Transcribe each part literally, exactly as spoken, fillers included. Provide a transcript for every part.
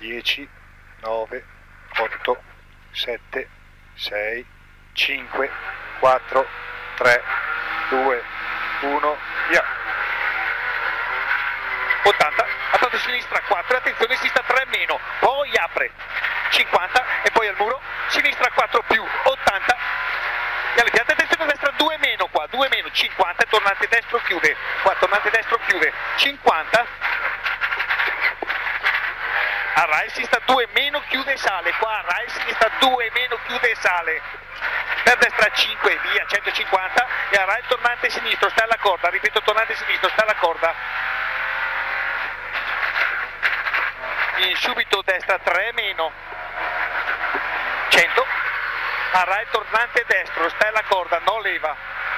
dieci, nove, otto, sette, sei, cinque, quattro, tre, due, uno, via. ottanta, attraverso sinistra quattro, attenzione, si sta tre meno, poi apre, cinquanta e poi al muro, sinistra quattro più, ottanta, e alle piante, attenzione destra due meno qua, due meno, cinquanta, tornante destro chiude, qua tornante destro chiude, cinquanta, a rail sinistra due meno chiude e sale, qua a rail sinistra due meno chiude e sale, per destra cinque, via, centocinquanta, e a rail tornante sinistro, sta alla corda, ripeto tornante sinistro, sta alla corda, in subito destra tre meno, cento, a rail tornante destro, sta alla corda, no leva,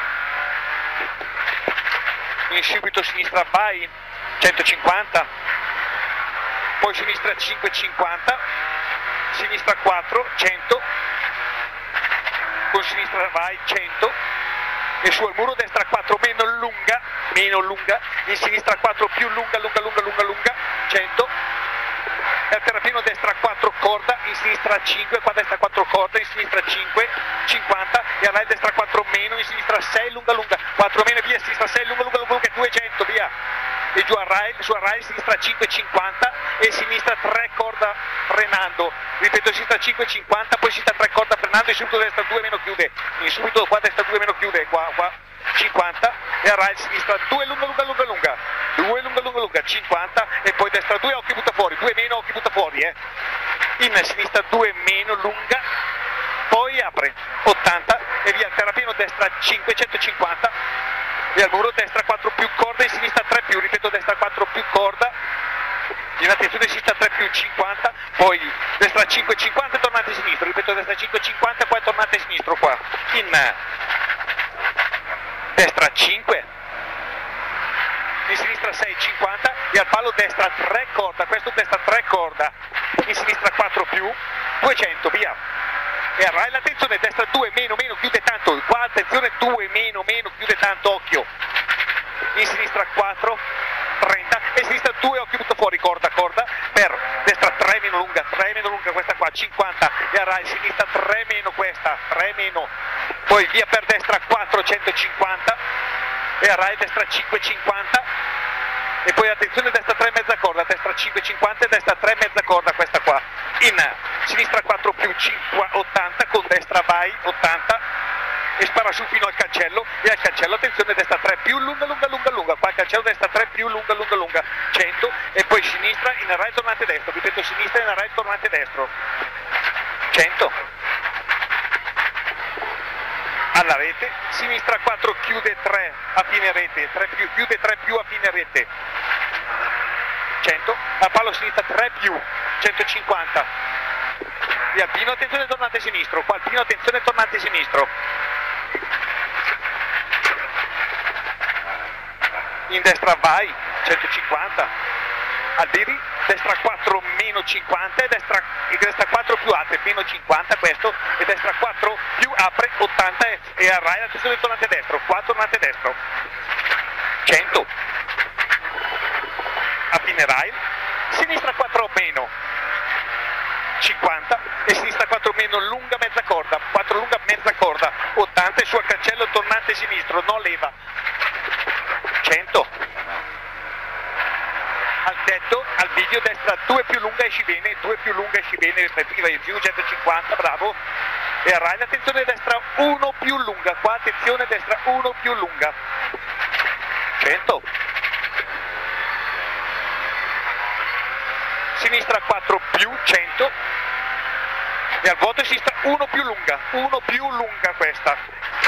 in subito sinistra vai, centocinquanta, poi sinistra cinque, cinquanta, sinistra quattro, cento, con sinistra vai, cento, e su al muro destra quattro meno lunga, meno lunga, in sinistra quattro più lunga, lunga, lunga, lunga, lunga, cento, e a terrapieno destra quattro corda, in sinistra cinque, qua destra quattro corda, in sinistra cinque, cinquanta, e a rail destra quattro meno, in sinistra sei, lunga, lunga, quattro meno, via, sinistra sei, lunga, lunga, lunga, lunga, duecento, via, e giù a rail, su a rail, sinistra cinque, cinquanta, e sinistra tre corda frenando, ripeto, sinistra cinque, cinquanta, poi sinistra tre corda frenando, e subito destra due meno chiude, in subito qua destra due meno chiude, qua, qua, cinquanta, e a rail sinistra due, lunga, lunga, lunga, lunga, due, lunga, lunga, lunga, cinquanta, e poi destra due, occhio butta fuori, due meno, occhio butta fuori, eh, in sinistra due meno, lunga, poi apre, ottanta, e via, terrapieno destra cinque, centocinquanta, e al muro destra quattro più corda, e sinistra tre più, ripeto, destra quattro più corda, in attenzione sinistra tre più, cinquanta, poi destra cinque, cinquanta, tornante sinistro, ripeto, destra cinque, cinquanta, poi tornante sinistro qua, in destra cinque, in sinistra sei, cinquanta, e al palo destra tre corda, questo destra tre corda, in sinistra quattro più, duecento, via, e a rail attenzione, destra due meno, meno, chiude tanto, qua attenzione due meno, meno, chiude tanto, occhio, in sinistra quattro, trenta, e sinistra due, occhio butta fuori, corda, corda, per destra tre meno lunga, tre meno lunga questa qua, cinquanta, e a rail sinistra tre meno questa, tre meno, poi via per destra quattro, centocinquanta, e a rail destra cinque, cinquanta, e poi attenzione destra tre mezza corda, destra cinque, cinquanta e destra tre mezza corda questa qua, in sinistra quattro più cinque, ottanta, con destra vai, ottanta, e spara su fino al cancello, e al cancello attenzione destra tre più lunga, lunga, lunga, lunga, qua al cancello destra tre più lunga, lunga, lunga, cento, e poi sinistra in rail tornante destro, ripeto sinistra in rail tornante destro, cento, alla rete, sinistra quattro chiude tre a fine rete, tre più, chiude tre più a fine rete, cento, a palo sinistra tre più, centocinquanta, e alpino attenzione tornante sinistro, qua alpino attenzione tornante sinistro, in destra vai, centocinquanta, albiri, destra quattro meno cinquanta, e destra, e destra quattro più apre, meno cinquanta questo, e destra quattro più apre, ottanta, e, e a rail attenzione tornante destro, qua tornante destro, cento, a fine rail, sinistra quattro meno, cinquanta, e sinistra quattro meno lunga mezza corda, quattro lunga mezza corda, ottanta, e su al cancello tornante sinistro, no leva, cento, al tetto, al video destra due più lunga esci bene, due più lunga esci bene, prima in più, centocinquanta, bravo, e a rail attenzione destra uno più lunga, qua attenzione destra uno più lunga, cento, sinistra quattro più, cento, e al vuoto sinistra uno più lunga, uno più lunga questa,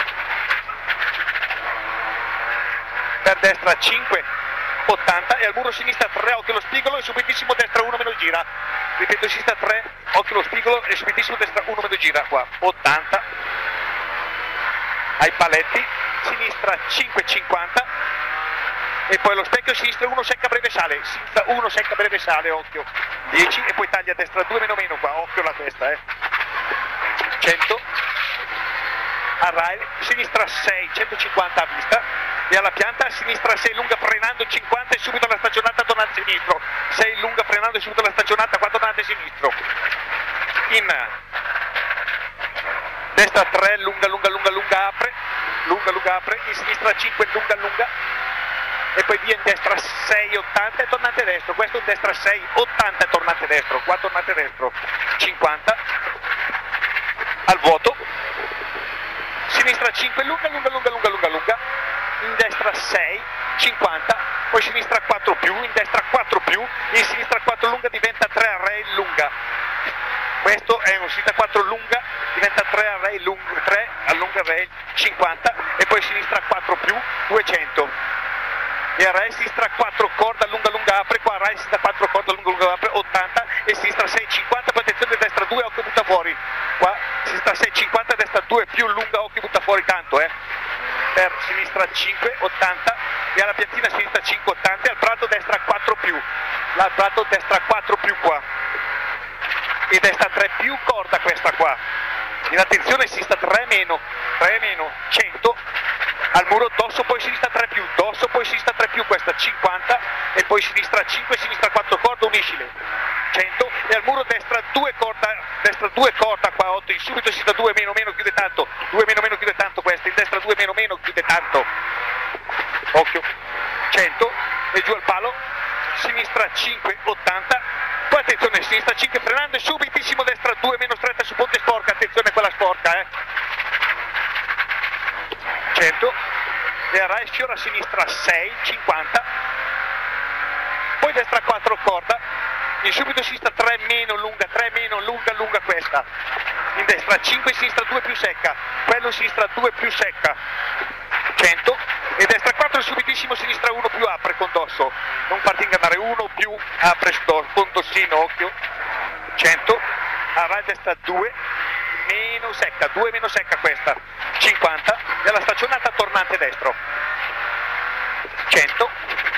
per destra cinque, ottanta, e al muro sinistra tre, occhio lo spigolo, e subitissimo destra uno meno gira, ripeto sinistra tre, occhio lo spigolo, e subitissimo destra uno meno gira, qua, ottanta, ai paletti, sinistra cinque, cinquanta, e poi lo specchio sinistra uno secca breve sale, sinistra uno secca breve sale, occhio, dieci, e poi taglia a destra due meno meno qua, occhio la testa, eh, cento, a rail, sinistra sei, centocinquanta a vista, e alla pianta, a sinistra sei lunga frenando cinquanta e subito alla stagionata tornante sinistro, sei lunga frenando subito alla stagionata, qua tornante sinistro, in destra tre, lunga lunga lunga lunga apre, lunga lunga apre, in sinistra cinque, lunga lunga, e poi via in destra sei, ottanta e tornante destro, questo in destra sei, ottanta e tornante destro, qua tornante destro, cinquanta, al vuoto, sinistra cinque, lunga lunga lunga lunga lunga lunga, in destra sei, cinquanta, poi sinistra quattro più, in destra quattro più, in sinistra quattro lunga diventa tre a rail lunga, questo è un'uscita quattro lunga, diventa tre a rail lunga, tre a lunga rail, cinquanta, e poi sinistra quattro più, duecento. E a rail sinistra quattro corda lunga lunga apre, qua a rail sinistra quattro corda lunga lunga apre, ottanta, e sinistra sei, cinquanta, poi attenzione destra due, occhio butta fuori, qua sinistra sei, cinquanta, destra due più lunga, occhio butta fuori tanto, eh, per sinistra cinque, ottanta, e alla piantina sinistra cinque, ottanta, e al prato destra quattro più, al prato destra quattro più qua, e destra tre più corda questa qua, in attenzione sinistra tre meno, tre meno, cento, al muro dosso, poi sinistra tre più, dosso, poi sinistra tre più, questa cinquanta, e poi sinistra cinque, sinistra quattro corda, uniscile, cento, e al muro destra due corda, destra due corda qua, otto, in subito sinistra due meno meno chiude tanto, due meno meno chiude tanto questa, in destra due meno meno chiude tanto, occhio, cento, e giù al palo, sinistra cinque, ottanta, poi attenzione, sinistra cinque frenando e subitissimo destra due meno stretta su ponte sporca, attenzione quella sporca, eh, cento, e a rail sfiora a sinistra sei, cinquanta, poi destra quattro corda, in subito sinistra tre meno lunga, tre meno lunga lunga questa, in destra cinque, sinistra due più secca, quello in sinistra due più secca, cento, e destra quattro subitissimo, sinistra uno più apre con dosso, non farti ingannare, uno più apre sto, con dossino, occhio, cento, a rail destra due, meno secca, due meno secca questa, cinquanta, e alla stagionata tornante destro, cento,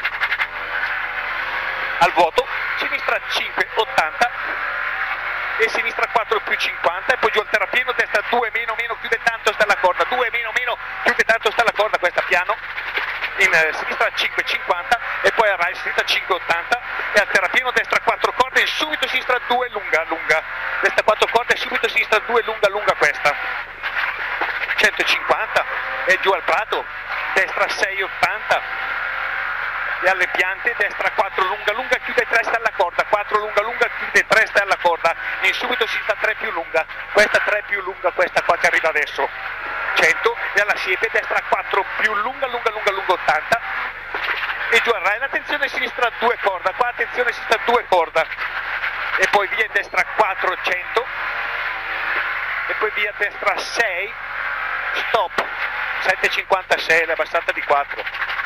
al vuoto, sinistra cinque, ottanta, e sinistra quattro più cinquanta, e poi giù al terrapieno, destra due meno meno chiude tanto sta la corda, due meno meno chiude tanto sta la corda, questa piano, in eh, sinistra cinque, cinquanta, e poi a rail sinistra cinque, ottanta, e al terrapieno destra quattro corde, e subito sinistra due lunga lunga, destra quattro corde e subito sinistra due lunga lunga questa, centocinquanta, e giù al prato, destra sei, ottanta, e alle piante destra quattro lunga lunga chiude tre sta alla corda, quattro lunga lunga chiude tre sta alla corda, e subito sinistra tre più lunga, questa tre più lunga, questa qua che arriva adesso, cento, e alla siepe destra quattro più lunga lunga lunga lunga, ottanta, e giù al rail, attenzione sinistra due corda, qua attenzione sinistra due corda, e poi via in destra quattro, cento, e poi via destra sei, stop, sette cinquantasei, l'è abbassata di quattro.